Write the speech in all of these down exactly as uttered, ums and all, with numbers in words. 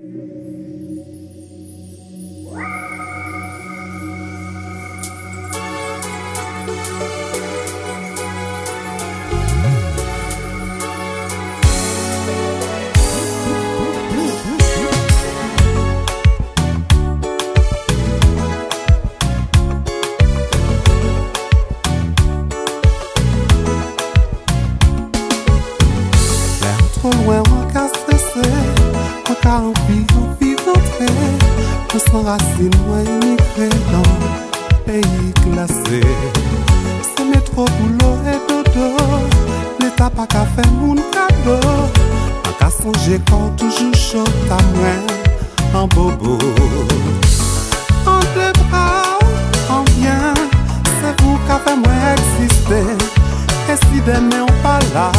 Trop loin, on casse cessé, on a envie, envie d'entrer. On s'enracine, on émigré dans le pays classé. C'est métro, boulot et dodo, l'État pas qu'à faire mon cadeau. En qu'à songer quand toujours chaud à moi, en bobo. En deux bras, en bien, c'est vous qui avez moi exister. Et si demain on pas là,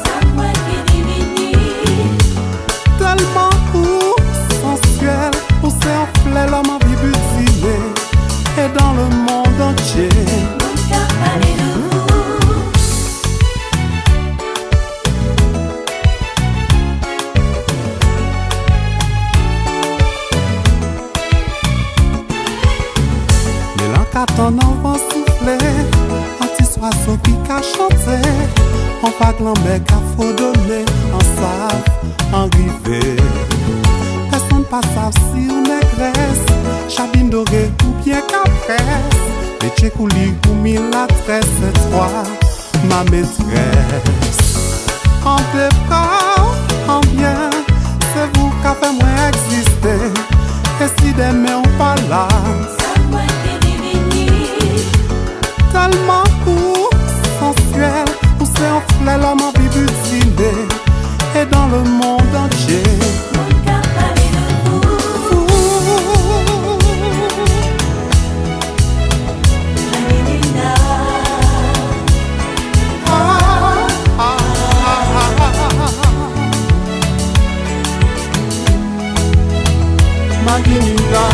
tellement court, sensuel, où c'est enflé l'homme en vie butinée. Et dans le monde entier, mon cœur parlait de vous. Mais l'encaton en vent soufflé, anti-soiseau qui qu'a chanté, en vague l'embête qu'a faut donner, en savent, en rivé. Personne pas savent si on est graisse, chabine dorée ou bien capresse. Les tchécoulis ou mille la tresse, c'est toi, ma maîtresse. En deux bras, en bien, c'est vous qui avez moi exister. Et si demain on pas là, tellement court, sensuel, où c'est enflé l'homme en vie butinée. Et dans le monde entier, Mon cœur parlait de vous. Maguinina. Ah, ah, ah, ah, Maguinina.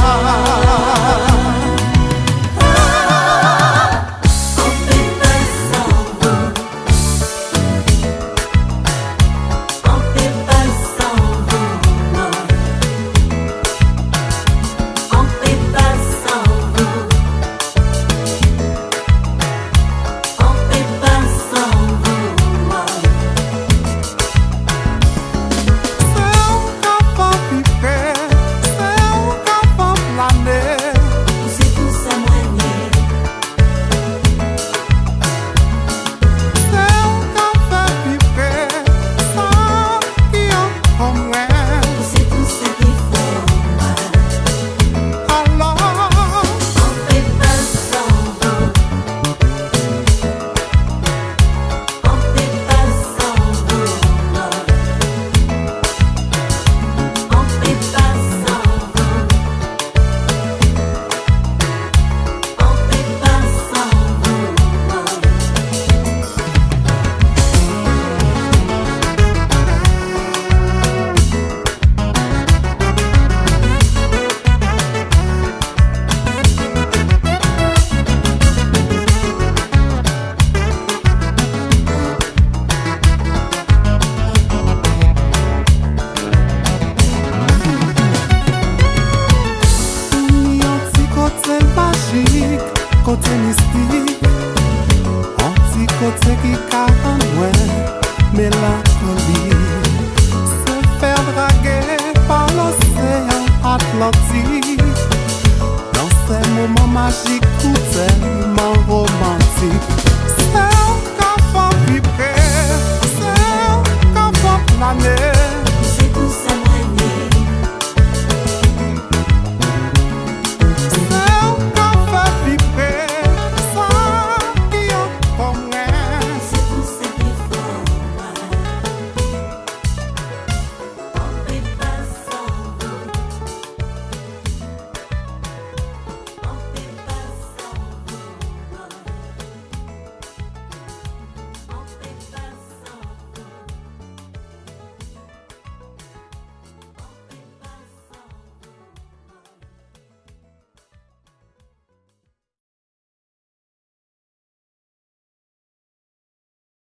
Côté mystique, anti-côté qui carne, mélancolie, se faire draguer par l'océan Atlantique. Dans ces moments magiques, tout tellement romantique. C'est un qu'à vibrer, c'est un qu'à planer.